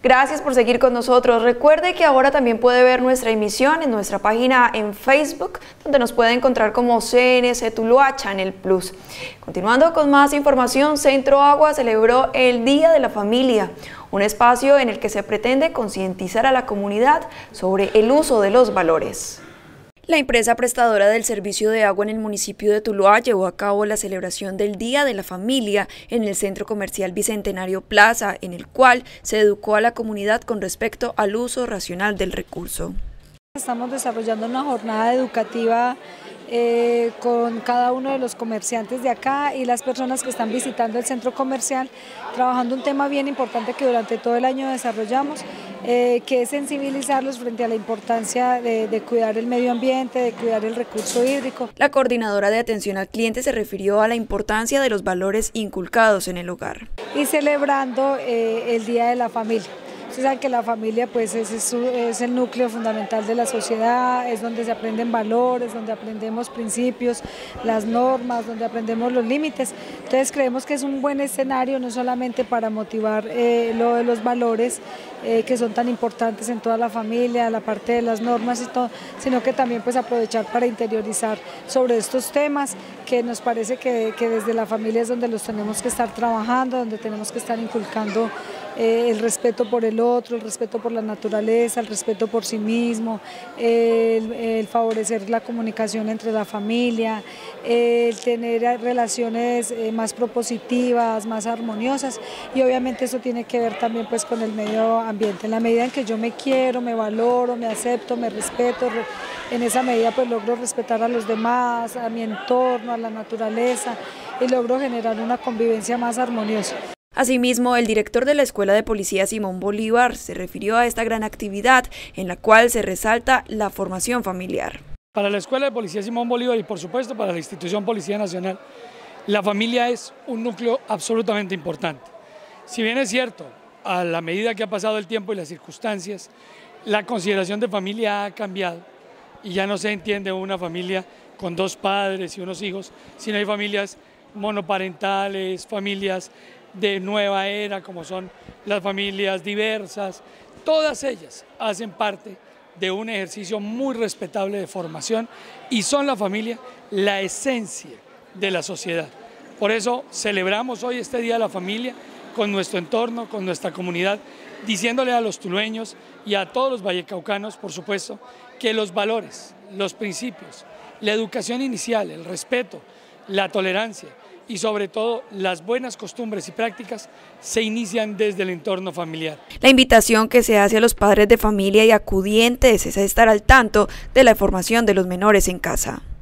Gracias por seguir con nosotros. Recuerde que ahora también puede ver nuestra emisión en nuestra página en Facebook, donde nos puede encontrar como CNC Tuluá Channel Plus. Continuando con más información, Centro Agua celebró el Día de la Familia, un espacio en el que se pretende concientizar a la comunidad sobre el uso de los valores. La empresa prestadora del servicio de agua en el municipio de Tuluá llevó a cabo la celebración del Día de la Familia en el Centro Comercial Bicentenario Plaza, en el cual se educó a la comunidad con respecto al uso racional del recurso. Estamos desarrollando una jornada educativa con cada uno de los comerciantes de acá y las personas que están visitando el centro comercial, trabajando un tema bien importante que durante todo el año desarrollamos, que es sensibilizarlos frente a la importancia de cuidar el medio ambiente, de cuidar el recurso hídrico. La coordinadora de atención al cliente se refirió a la importancia de los valores inculcados en el hogar. Y celebrando el Día de la Familia. Ustedes saben que la familia pues es el núcleo fundamental de la sociedad, es donde se aprenden valores, donde aprendemos principios, las normas, donde aprendemos los límites. Entonces creemos que es un buen escenario no solamente para motivar lo de los valores que son tan importantes en toda la familia, la parte de las normas y todo, sino que también pues aprovechar para interiorizar sobre estos temas que nos parece que desde la familia es donde los tenemos que estar trabajando, donde tenemos que estar inculcando el respeto por el otro, el respeto por la naturaleza, el respeto por sí mismo, el favorecer la comunicación entre la familia, el tener relaciones más propositivas, más armoniosas, y obviamente eso tiene que ver también pues con el medio ambiente. En la medida en que yo me quiero, me valoro, me acepto, me respeto, en esa medida pues logro respetar a los demás, a mi entorno, a la naturaleza, y logro generar una convivencia más armoniosa. Asimismo, el director de la Escuela de Policía Simón Bolívar se refirió a esta gran actividad en la cual se resalta la formación familiar. Para la Escuela de Policía Simón Bolívar y por supuesto para la institución Policía Nacional, la familia es un núcleo absolutamente importante. Si bien es cierto, a la medida que ha pasado el tiempo y las circunstancias, la consideración de familia ha cambiado y ya no se entiende una familia con dos padres y unos hijos, sino hay familias monoparentales, familias de nueva era, como son las familias diversas. Todas ellas hacen parte de un ejercicio muy respetable de formación y son la familia la esencia de la sociedad. Por eso celebramos hoy este Día de la Familia con nuestro entorno, con nuestra comunidad, diciéndole a los tulueños y a todos los vallecaucanos, por supuesto, que los valores, los principios, la educación inicial, el respeto, la tolerancia y sobre todo las buenas costumbres y prácticas se inician desde el entorno familiar. La invitación que se hace a los padres de familia y acudientes es a estar al tanto de la formación de los menores en casa.